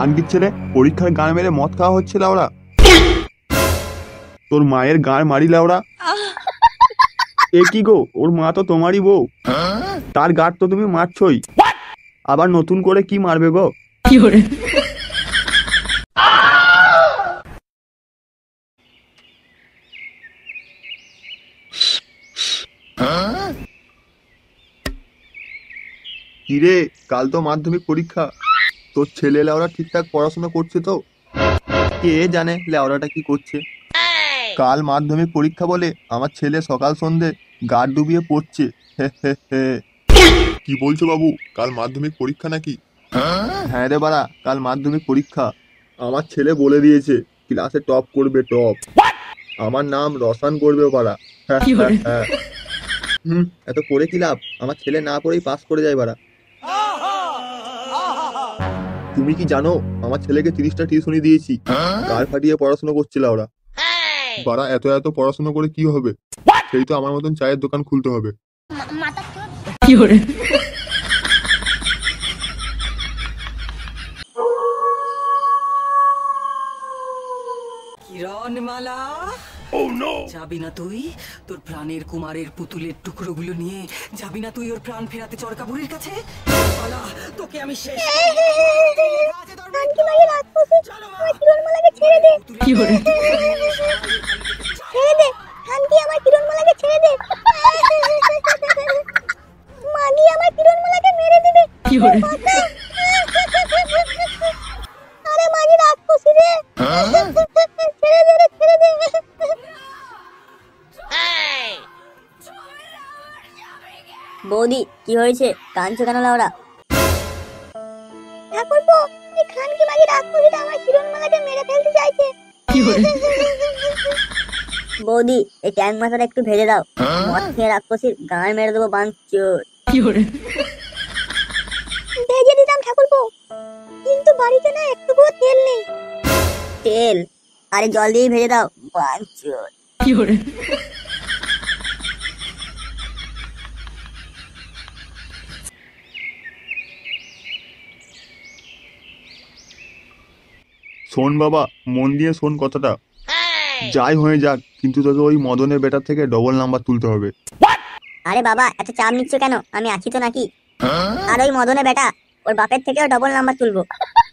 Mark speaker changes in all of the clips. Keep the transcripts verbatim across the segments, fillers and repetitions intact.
Speaker 1: খানকির ছেলে, পরীক্ষার গান মেরে মদ খাওয়া হচ্ছে লাউড়া। তোর মায়ের গান মারি লাউড়া। এ কি গো, ওর মা তো তোমারই বউ, তার গাড় তো তুমি মারছই, আবার নতুন করে কি মারবে গো? কিরে, কাল তো মাধ্যমিক পরীক্ষা, তোর ছেলে লেওরা ঠিকঠাক পড়াশোনা করছে তো? কে জানে লেওরাটা কি করছে। কাল মাধ্যমিক পরীক্ষা বলে আমার ছেলে সকাল সন্ধে গা ডুবিয়ে পড়ছে। হে হে হে। কি বলছো বাবু, কাল মাধ্যমিক পরীক্ষা নাকি? হ্যাঁ রে বাড়া, কাল মাধ্যমিক পরীক্ষা। আমার ছেলে বলে দিয়েছে ক্লাসে টপ করবে, টপ। আমার নাম রসান করবে বাড়া। হ্যাঁ হ্যাঁ হ্যাঁ। হুম, এত পড়ে কি লাভ, আমার ছেলে না পড়েই পাস করে যায় বাড়া। তুমি কি জানো আমার ছেলেকে তিরিশটা টিউশনি দিয়েছি, গাড় ফাটিয়ে পড়াশোনা করছিল ওরা। বাড়া এত এত পড়াশোনা করে কি হবে, সেই তো আমার মতন চায়ের দোকান খুলতে হবে।
Speaker 2: কিরণমালা, যাবি না তুই তোর প্রাণের কুমারের পুতুলের টুকরোগুলো নিয়ে? যাবি না তুই ওর প্রাণ ফেরাতে চরকাবুড়ির কাছে? মালা, তোকে আমি শেষ
Speaker 3: বৌদি, কি হয়েছে? কাঁদছো কেন লাউড়া? বৌদি, এই ট্যাং মাথাটা একটু ভেজে দাও, মদ খেয়ে রাক্ষসীর গাঁড় মেরে দেবো বাঞ্চোর। ভেজে দিতাম ঠাকুরপো, কিন্তু বাড়িতে না একটুকুও তেল নেই। তেল? আরে জল দিয়ে ভেজে দাও বাঞ্চোর।
Speaker 1: শোন বাবা, মন দিয়ে শোন কথাটা। যাই হয়ে যাক, কিন্তু তোকে ওই মদনের বেটার থেকে ডবল নাম্বার তুলতে হবে।
Speaker 3: আরে বাবা, এত চাপ নিচ্ছ কেন? আমি আছি তো নাকি? আর ওই মদনের বেটা, ওর বাপের থেকেও ডবল নাম্বার তুলবো।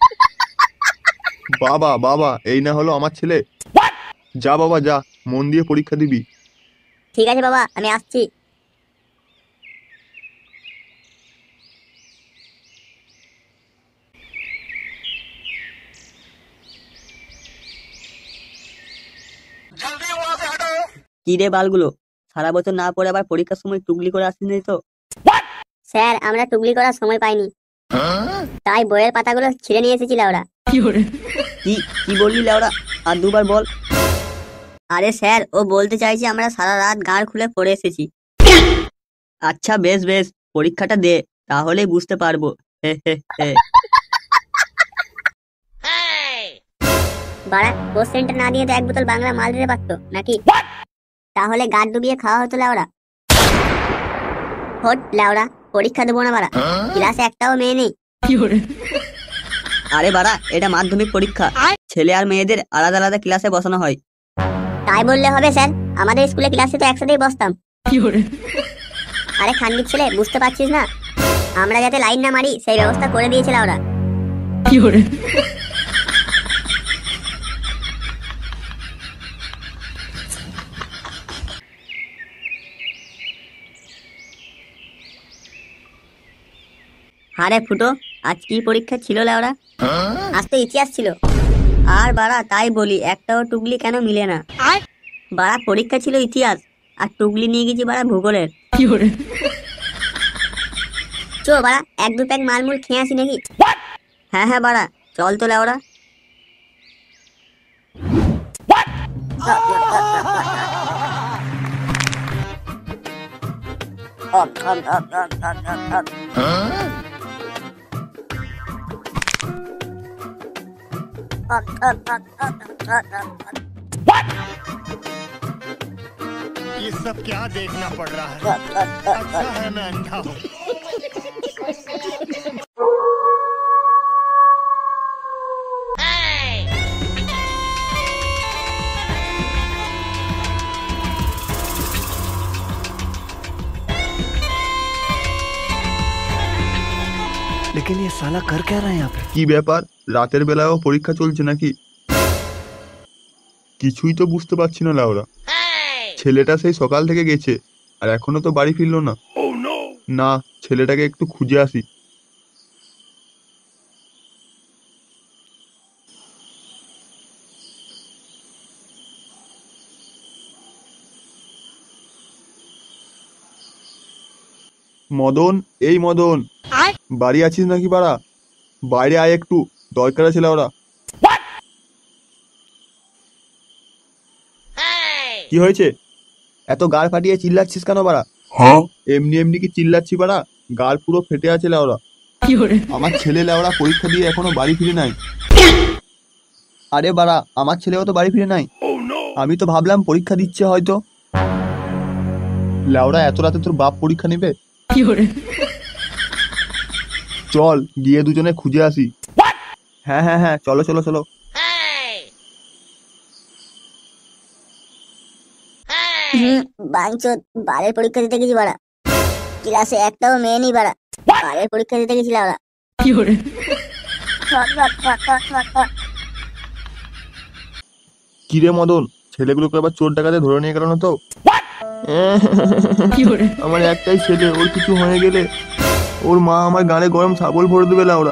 Speaker 1: বাবা বাবা, এই না হলো আমার ছেলে। যা বাবা যা, মন দিয়ে পরীক্ষা দিবি।
Speaker 3: ঠিক আছে বাবা, আমি আসছি।
Speaker 4: কি রে বালগুলো, সারা বছর না পড়ে আবার পরীক্ষার সময় টুকলি করে আসিস তো?
Speaker 3: স্যার, আমরা টুকলি করার সময় পাইনি, তাই বইয়ের পাতাগুলো ছিঁড়ে নিয়ে এসেছিল ওরা।
Speaker 4: কি কি বললি লেওড়া, আর দুবার বল। আরে স্যার, ও বলতে চাইছে আমরা সারা রাত গাঁড় খুলে পড়ে এসেছি। আচ্ছা বেশ বেশ, পরীক্ষাটা দে, তাহলেই বুঝতে পারবো। হে হে হে।
Speaker 3: বাড়া, কোশ্চেনটা না দিয়ে তো এক বোতল বাংলা মাল দিতে পারতো নাকি? তাহলে গাড় ডুবিয়ে খাওয়া হতো লাউড়া। হট লাউড়া, পরীক্ষা দেবো না বাড়া, ক্লাসে একটাও মেয়ে নেই।
Speaker 4: আরে বাড়া, এটা মাধ্যমিক পরীক্ষা, ছেলে আর মেয়েদের আলাদা আলাদা ক্লাসে বসানো হয়।
Speaker 3: তাই বললে হবে স্যার? আমাদের স্কুলে ক্লাসে তো একসাথেই বসতাম। আরে খানকির ছেলে, বুঝতে পারছিস না? আমরা যাতে লাইন না মারি সেই ব্যবস্থা করে দিয়েছিল ওরা। আরে ফুটো, আজ কি পরীক্ষা ছিল লাউড়া? আজ তো ইতিহাস ছিল।
Speaker 4: আর বাড়া, তাই বলি একটাও টুকলি কেন মিলে না? বাড়া, পরীক্ষা ছিল ইতিহাস, আর টুকলি নিয়ে গেছি বাড়া ভূগোলের।
Speaker 3: চো বাড়া, এক দু প্যাক মালমুল খেয়ে আসি নাকি?
Speaker 4: হ্যাঁ হ্যাঁ বাড়া, চল তো লাউড়া।
Speaker 5: ये सब क्या देखना पड़ रहा है? अच्छा है मैं अंधा हूँ।
Speaker 6: के लिए साला कर क्या रहा है यहाँ पे?
Speaker 1: কি ব্যাপার, রাতের বেলায়ও পরীক্ষা চলছে নাকি? কিছুই তো বুঝতে পারছি না লাউরা। ছেলেটা সেই সকাল থেকে গেছে আর এখনো তো বাড়ি ফিরলো না। না, ছেলেটাকে একটু খুঁজে আসি। মদন, এই মদন, বাড়ি আছিস নাকি বাড়া? বাইরে আয় একটু, দরকার আছে লাউরা। কি হয়েছে? এত গাড় ফাটিয়ে চিল্লাচ্ছিস কেন বাড়া? হ্যাঁ, এমনি এমনি কি চিল্লাচ্ছি বাড়া? গাড় পুরো ফেটে আছে লাউরা। আমার ছেলে লাউরা পরীক্ষা দিয়ে এখনো বাড়ি ফিরে নাই। আরে বাড়া, আমার ছেলেও তো বাড়ি ফিরে নাই। আমি তো ভাবলাম পরীক্ষা দিচ্ছে হয়তো। লাউরা, এত রাতে তোর বাপ পরীক্ষা নেবে? চল গিয়ে দুজনে খুঁজে আসি। হ্যাঁ হ্যাঁ হ্যাঁ, চলো চলো চলো।
Speaker 3: হুম, বাঞ্চোত, বালের পরীক্ষা দিতে গেছি বাড়া। ক্লাসে একটাও মেয়ে নেই বাড়া। বালের পরীক্ষা দিতে গেছিলাম ওরা।
Speaker 1: কিরে মদন, ছেলেগুলোকে আবার চোর ডাকাতে ধরে নিয়ে গেল না তো? আমার একটাই ছেলে, ওর কিছু হয়ে গেলে ওর মা আমার গানে গরম ছাগল ভরে দেবে লাউরা।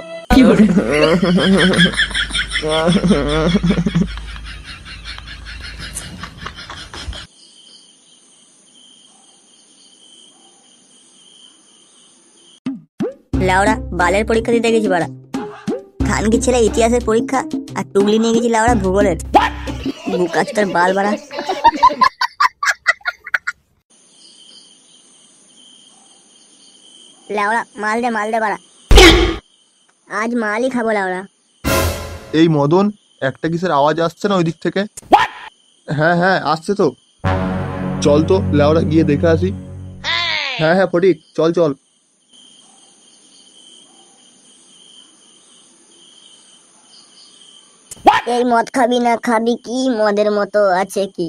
Speaker 3: লাউরা, বালের পরীক্ষা দিতে গেছি বাড়া। খানকি ছেলে ইতিহাসের পরীক্ষা আর টুগলি নিয়ে গেছি লাউরা ভূগোলের। বুকাচ তোর বাল বাড়া। লাউরা, মাল দে মাল দে বাড়া। আজ মালই খাবো লাউরা।
Speaker 1: এই মদন, একটা কিসের আওয়াজ আসছে না ওই দিক থেকে? হ্যাঁ হ্যাঁ, আসছে তো। চল তো লাউরা, গিয়ে দেখে আসি। হ্যাঁ হ্যাঁ ফটিক, চল চল।
Speaker 3: এই মদ খাবি না খাবি কি? মদের মতো আছে কি?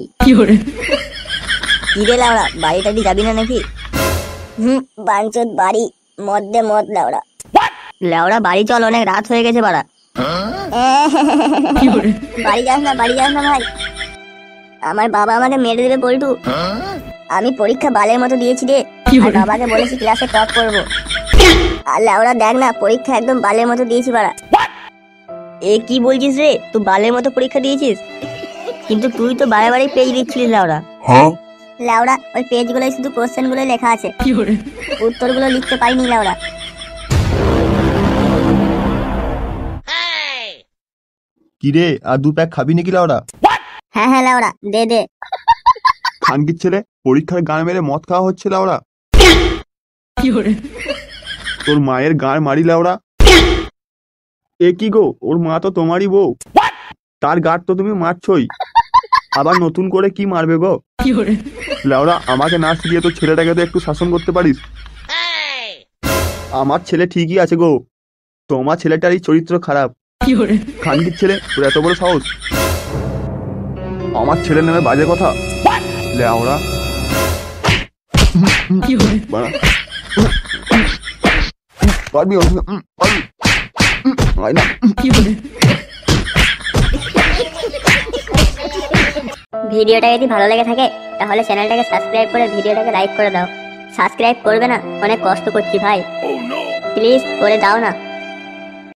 Speaker 3: কিরে লাউরা, বাড়ি টাড়ি যাবি না নাকি? হুম, বাঞ্চোত বাড়ি, মদ দে মদ লাউরা। লাউরা বাড়ি চল, অনেক রাত হয়ে গেছে বাড়া। বাড়ি যাস না, বাড়ি যাস না ভাই। আমার বাবা আমাকে মেরে দেবে পল্টু। আমি পরীক্ষা বালের মতো দিয়েছি রে। আর বাবাকে বলেছি ক্লাসে টপ করবো। আর লাউরা দেখ না, পরীক্ষা একদম বালের মতো দিয়েছি বাড়া। এ কি বলছিস রে? তুই বালের মতো পরীক্ষা দিয়েছিস? কিন্তু তুই তো বারে বারে পেজ দিচ্ছিলিস লাউরা। লাউরা, ওই পেজ গুলোই শুধু কোশ্চেন গুলো লেখা আছে, উত্তর গুলো লিখতে পারিনি লাউরা।
Speaker 1: কিরে, আর দু প্যাক খাবি নাকি লাউরা?
Speaker 3: হ্যাঁ হ্যাঁ লাউরা, দে দে।
Speaker 1: খানকির ছেলে, পরীক্ষার গান মেরে মদ খাওয়া হচ্ছে লাউরা। তোর মায়ের গান মারি লাউরা। এ কি গো, ওর মা তো তোমারই বউ, তার গাঁট তো তুমি মারছই, আবার নতুন করে কি মারবে গো? লাউরা, আমাকে না শিখিয়ে তোর ছেলেটাকে তো একটু শাসন করতে পারিস। আমার ছেলে ঠিকই আছে গো, তোমার ছেলেটারই চরিত্র খারাপ। খানকির ছেলে, তোর এত বড় সাহস আমার ছেলের নামে বাজে কথা? লাউরা, বাড়া। পারবি ওর সঙ্গে? উম, পারবি? উম, আয় না।
Speaker 3: ভিডিওটা যদি ভালো লেগে থাকে তাহলে চ্যানেলটাকে সাবস্ক্রাইব করে ভিডিওটাকে লাইক করে দাও। সাবস্ক্রাইব করবে না? অনেক কষ্ট করছি ভাই, প্লিজ করে দাও না।